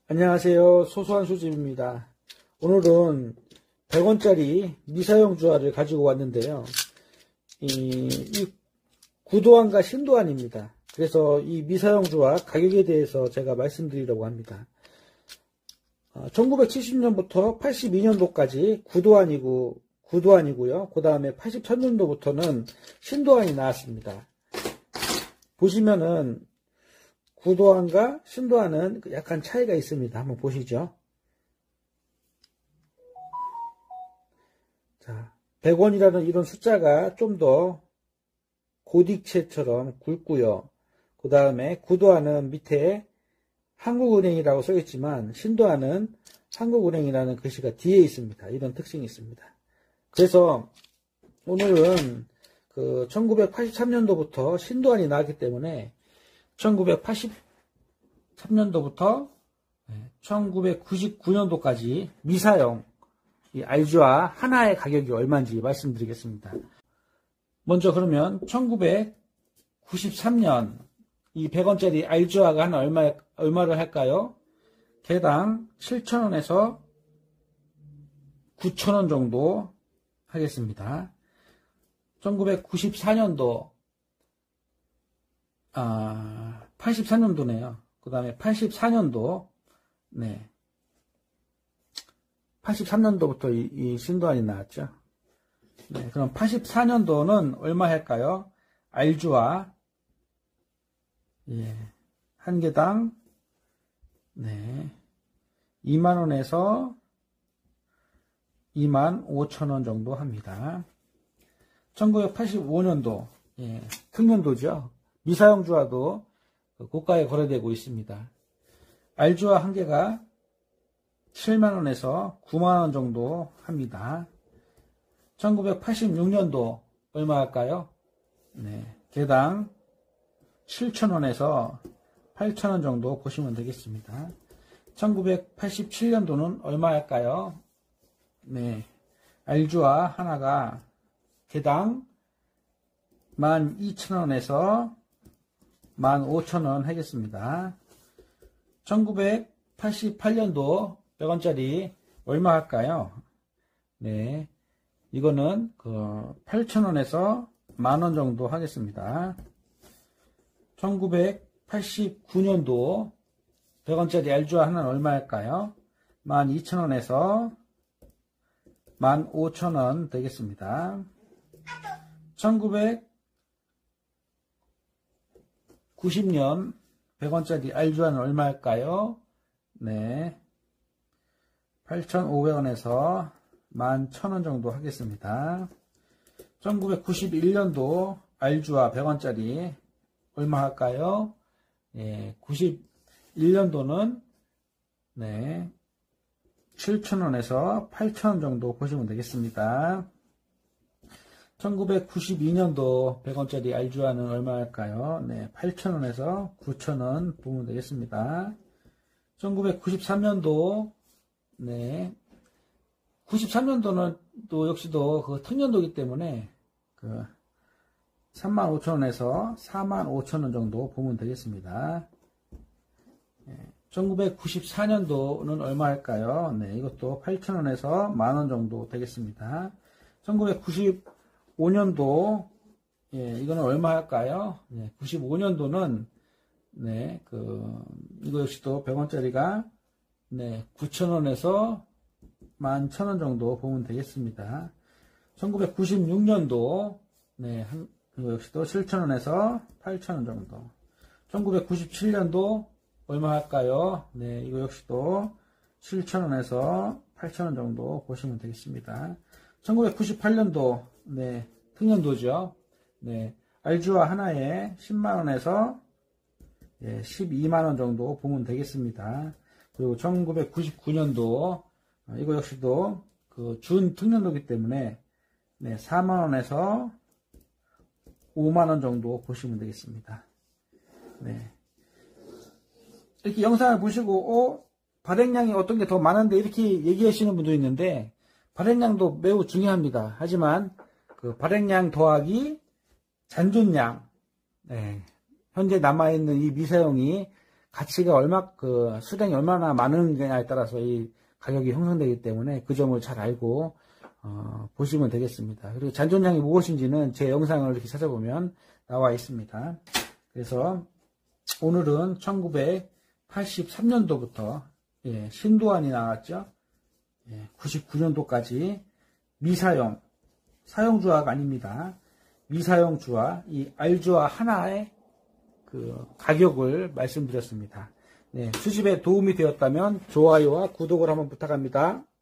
안녕하세요. 소소한 수집입니다. 오늘은 100원짜리 미사용 주화를 가지고 왔는데요. 이 구도안과 신도안입니다. 그래서 이 미사용 주화 가격에 대해서 제가 말씀드리려고 합니다. 1970년부터 82년도까지 구도안이고요. 그 다음에 83년도부터는 신도안이 나왔습니다. 보시면은 구도안과 신도안은 약간 차이가 있습니다. 한번 보시죠. 자, 100원이라는 이런 숫자가 좀 더 고딕체처럼 굵고요. 그 다음에 구도안은 밑에 한국은행이라고 써 있지만 신도안은 한국은행이라는 글씨가 뒤에 있습니다. 이런 특징이 있습니다. 그래서 오늘은 1983년도부터 신도안이 나왔기 때문에 1983년도부터 1999년도까지 미사용 이 알주화 하나의 가격이 얼마인지 말씀드리겠습니다. 먼저 그러면 1993년 이 100원짜리 알주화가 하나 얼마를 할까요? 개당 7,000원에서 9,000원 정도 하겠습니다. 1994년도 83년도네요. 그 다음에 84년도, 83년도부터 이 신도안이 나왔죠. 네, 그럼 84년도는 얼마 할까요? 알주화, 한 개당, 2만원에서 25,000원 정도 합니다. 1985년도, 특년도죠. 미사용 주화도 고가에 거래되고 있습니다. 알주화 한 개가 7만원에서 9만원 정도 합니다. 1986년도 얼마 할까요? 개당 7,000원에서 8,000원 정도 보시면 되겠습니다. 1987년도는 얼마 할까요? 알주화 하나가 개당 12,000원에서 15,000원 하겠습니다. 1988년도 100원짜리 얼마 할까요? 이거는 8,000원에서 만원 정도 하겠습니다. 1989년도 100원짜리 알주화 하나는 얼마 할까요? 12,000원에서 15,000원 되겠습니다. 1990년 100원짜리 알주화는 얼마 할까요? 8,500원에서 11,000원 정도 하겠습니다. 1991년도 알주화 100원짜리 얼마 할까요? 91년도는 7,000원에서 8,000원 정도 보시면 되겠습니다. 1992년도 100원짜리 알주화는 얼마 할까요? 8,000원에서 9,000원 보면 되겠습니다. 1993년도 93년도는 또 역시도 특년도이기 때문에 35,000원에서 45,000원 정도 보면 되겠습니다. 1994년도는 얼마 할까요? 이것도 8,000원에서 만원 정도 되겠습니다. 1995년도 이거는 얼마 할까요? 95년도는 이거 역시도 100원짜리가 9,000원에서 11,000원 정도 보면 되겠습니다. 1996년도 이거 역시도 7,000원에서 8,000원 정도. 1997년도 얼마 할까요? 이거 역시도 7,000원에서 8,000원 정도 보시면 되겠습니다. 1998년도 특년도죠. 알주화 하나에 10만원에서 12만원 정도 보면 되겠습니다. 그리고 1999년도 이거 역시도 준 특년도이기 때문에 4만원에서 5만원 정도 보시면 되겠습니다. 이렇게 영상을 보시고 발행량이 어떤 게 더 많은데 이렇게 얘기하시는 분도 있는데 발행량도 매우 중요합니다. 하지만 발행량 더하기 잔존량 현재 남아있는 이 미사용이 가치가 수량이 얼마나 많은냐에 따라서 이 가격이 형성되기 때문에 그 점을 잘 알고, 보시면 되겠습니다. 그리고 잔존량이 무엇인지는 제 영상을 이렇게 찾아보면 나와 있습니다. 그래서 오늘은 1983년도부터 신도안이 나왔죠. 99년도까지 미사용, 사용주화가 아닙니다. 미사용 주화, 이 알주화 하나의 그 가격을 말씀드렸습니다. 수집에 도움이 되었다면 좋아요와 구독을 한번 부탁합니다.